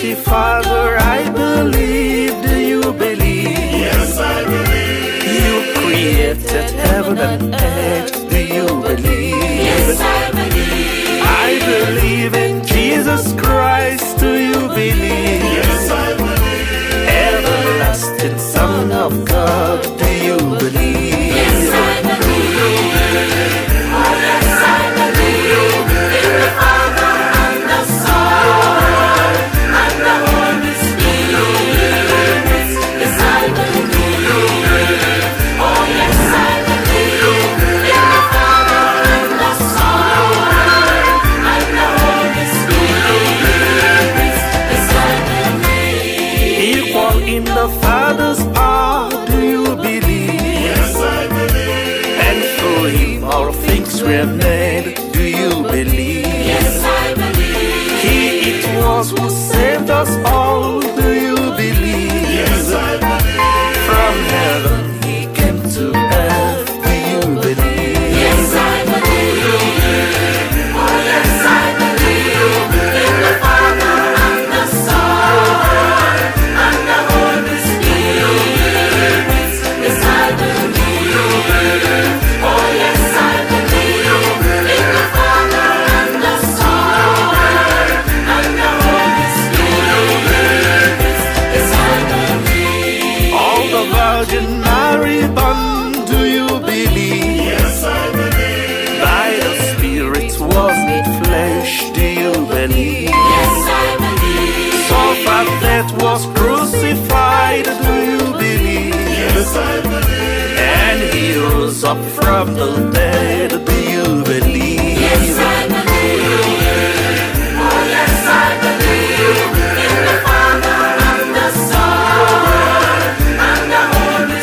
Almighty Father, I believe. Do you believe? Yes, I believe. You created heaven and earth. Do you believe? Yes, I believe. I believe in Jesus Christ. Do you believe? Yes, I believe. Everlasting Son of God. Do you believe? Yes, I believe. Oh, yes, I believe in the Father and the Son and the Holy Spirit. Yes, I believe. Oh, yes, I believe in the Father and the Son and the Holy Spirit. Yes, I believe. Equal in the Father's power. Do you believe? Yes, I believe. And through Him all things were made. Do you believe? Yes, I believe. He it was who saved us all. Do you believe? Yes, I believe. From heaven He came to earth. Do you believe? Yes, I believe. Oh, yes, I believe in the Father and the Son and the Holy Spirit. Yes, I believe. Oh, yes, I believe in the Father and the Son and the Holy Spirit. Yes, I believe. All the Virgin Mary born. Do you believe? Yes, I believe. By the Spirit was made flesh. Do you believe? Yes, I believe. Suffered, death, was crucified. Do you believe? Yes, I believe. And He rose up from the dead. Do you believe? Yes, I believe. Oh, yes, I believe in the Father and the Son and the Holy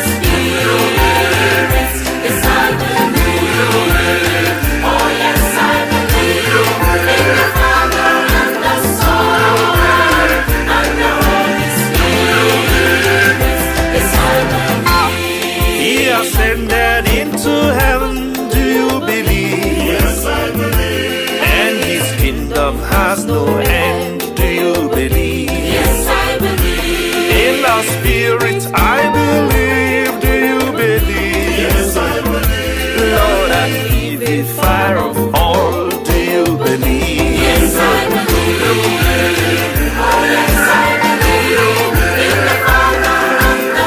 Spirit. Yes, I believe. Oh, yes, I believe in the Father and the Son and the Holy Spirit. Yes, I believe. He ascended into heaven. Do you believe? Yes, I believe. And His kingdom has no end. Do you believe? Yes, I believe. In the Spirit I believe. Do you believe? Yes, I believe. Lord and the fire of all. Do you believe? Yes, I believe. Oh, yes, I believe in the Father and the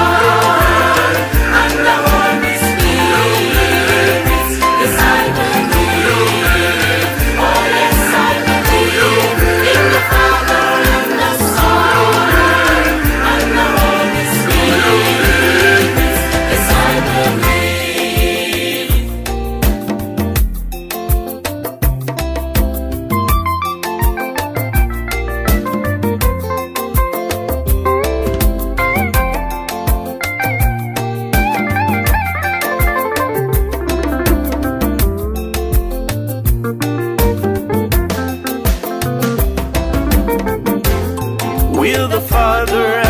Son and the Holy Spirit. Yes, I believe. Oh, yes, I believe in the Father and the Son and the Holy Spirit. Yes, I believe. Will the Father